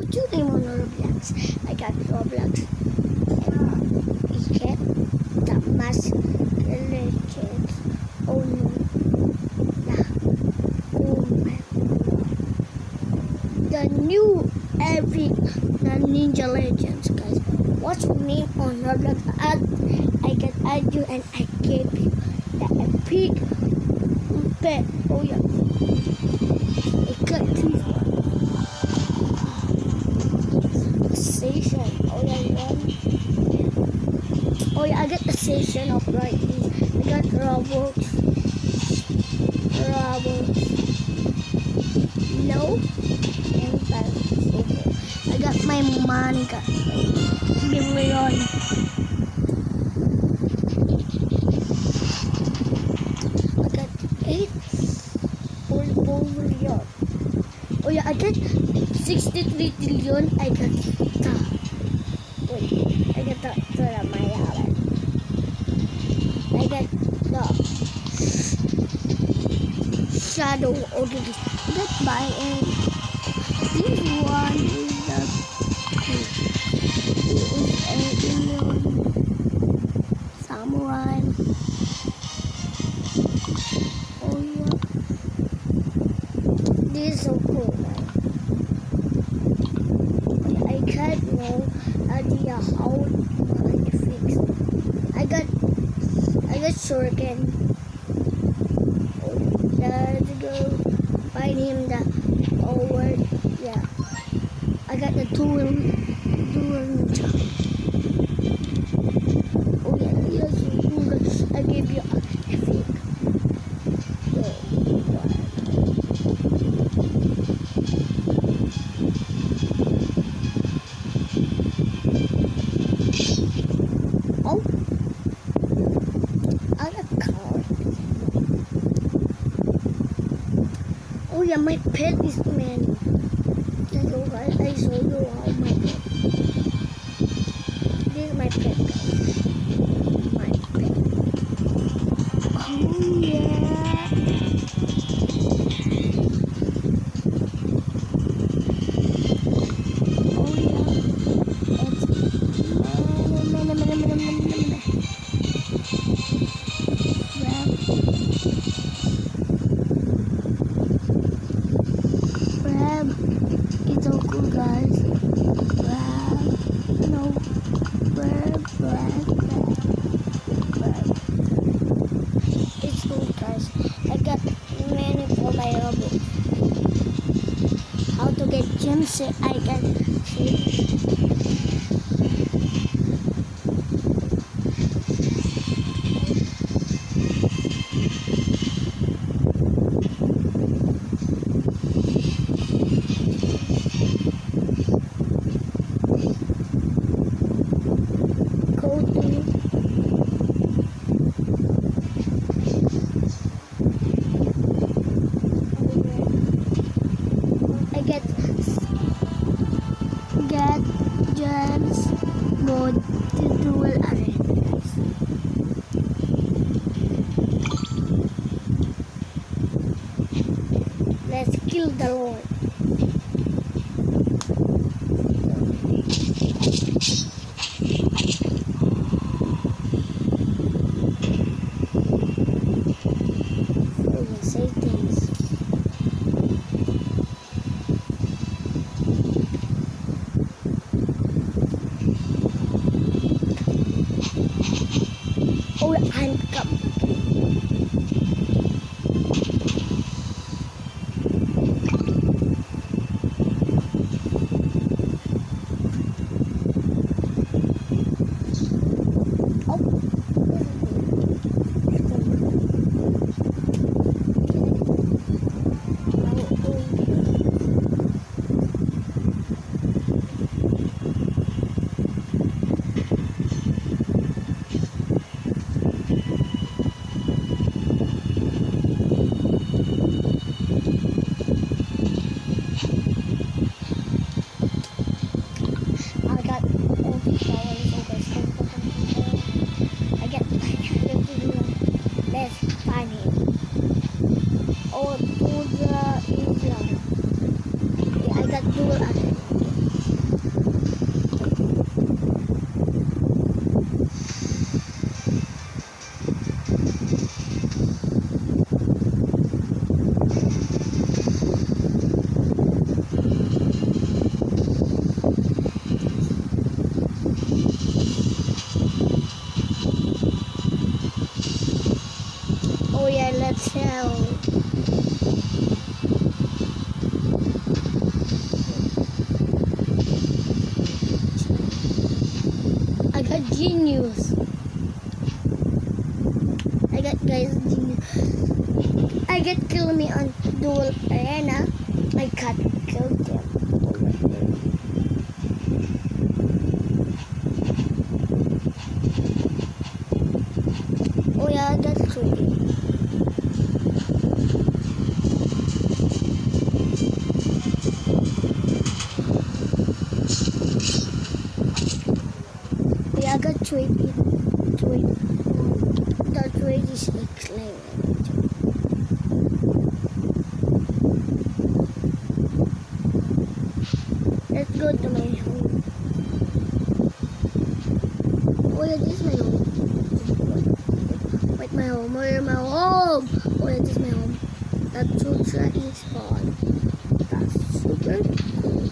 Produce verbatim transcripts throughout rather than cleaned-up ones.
What's your name on Roblox? I got Roblox. And get the mask legends. Oh no. Nah. Oh man. The new epic the Ninja Legends, guys. What's your name on Roblox? I, I can add you and I gave you the epic pet. Oh yeah. I got this station. Oh yeah, one. Oh yeah, I got the station of right here. I got robots. Robots. No. I got my money, guys. Million. I got eight billion. Oh yeah, I got sixty-three trillion. I got the wait. I got the the my wallet. I got the shadow. Okay, I got my end. This one is the is a million samurai. Oh yeah, this is so cool, man. I can't know idea how I fix. I got I got shuriken. Oh, let's go find him the over. Yeah, I got the dual, dual ninja. Oh yeah, yes, I gave you a epic. Oh, I got card. Oh yeah, my pet is man. Hello guys, I show you how my pet. This is my pet, guys. My pet. Oh yeah. Oh yeah. It's many, many, many, many, many, many. Crab. It's so cool, guys. Crab. No. Crab, crab, crab, crab. It's cool, guys. I got many for my robot. How to get gems? I can see. I get get gems, go to dual arenas. Let's kill the Lord. Say things. Oh, I'm coming. A genius. I got guys a genius. I get kill me on dual arena. I can't kill them. Oh yeah, that's true. I got trade trade that trade is excellent. Let's go to my home. Oh yeah, this is my home. Wait, my home. Where my home? Oh yeah, this is my home. That sutra is fun. That's super cool.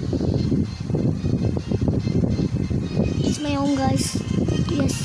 It's my home, guys. Yes.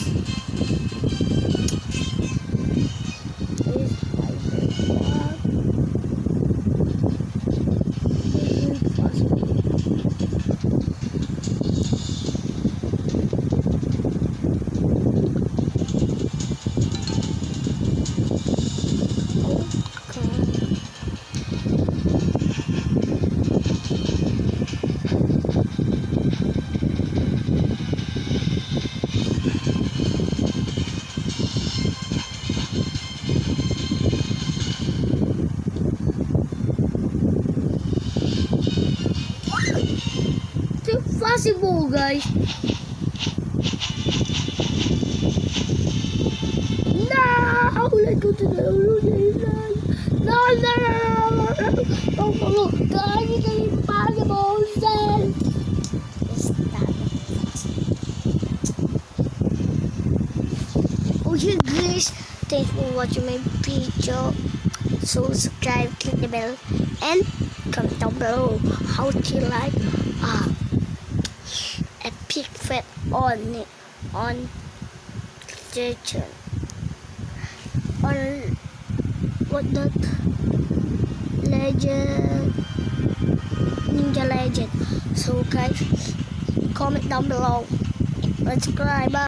Possible, guys. No, let's go to the no, no, no, no, no, no, no, guys, it's impossible. Okay, guys, thanks for watching my video. So subscribe, click the bell, and comment down below how do you like uh epic fit on on station on what that legend ninja legend. So guys, comment down below, subscribe.